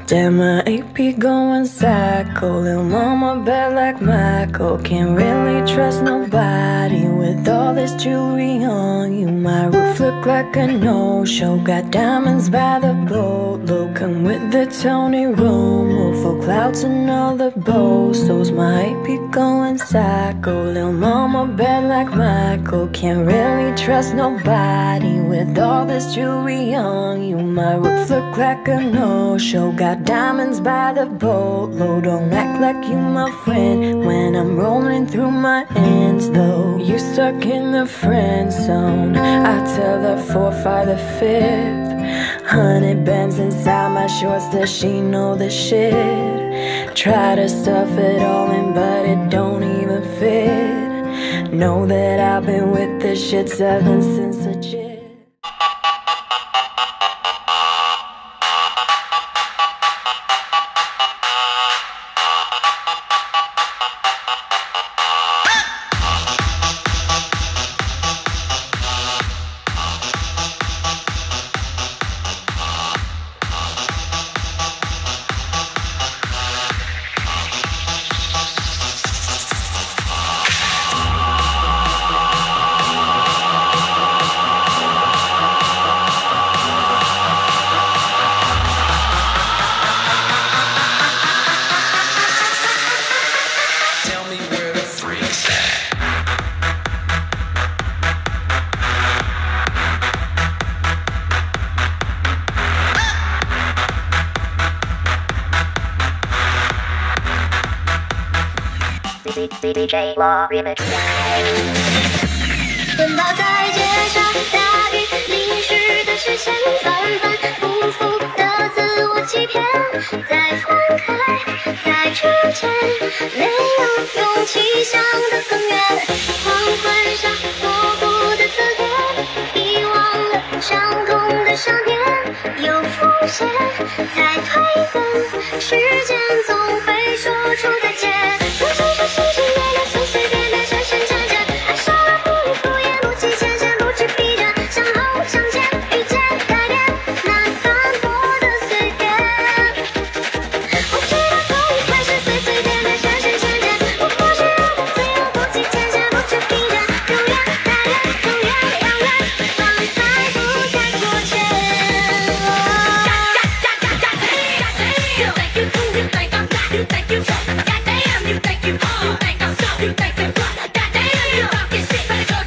Damn, my AP going psycho. Lil' mama bad like Michael. Can't really trust nobody with all this jewelry on you. My roof look like a no-show. Got diamonds by the boatload. Come with the Tony Romo for clouds and all the bozos. My AP going psycho. Lil' mama bad like Michael. Can't really trust nobody with all this jewelry on you. My roof look like a no-show. Got diamonds by the boatload. Don't act like you my friend when I'm rolling through my ends though. You stuck in the friend zone. I tell the 4-5 the 5th. 100 bands inside my shorts. Does she know the shit? Try to stuff it all in but it don't even fit. Know that I've been with this shit ever since a chick. DJ Law Remix。 奔跑在街上，大雨淋湿的视线，反反复复的自我欺骗，在分开，在之前，没有勇气想得更远。黄昏上模糊的侧脸，遗忘了伤痛的伤点，又浮现，在蜕变，时间总会说出再见。不只是星星月亮随随便便闪闪闪闪，爱上了不语不言，不计前嫌，不知疲倦，相后相见，遇见改变，那残破的碎片。我知道从一开始随随便便闪闪闪闪，不过是让它最后不计前嫌，不知疲倦，永远太远，走远遥远，放开不再拖欠。You think you cool, you think I'm black, you think you tough. Goddamn, you think you think I'm soft, you think you rough. Goddamn, you talking shit, better go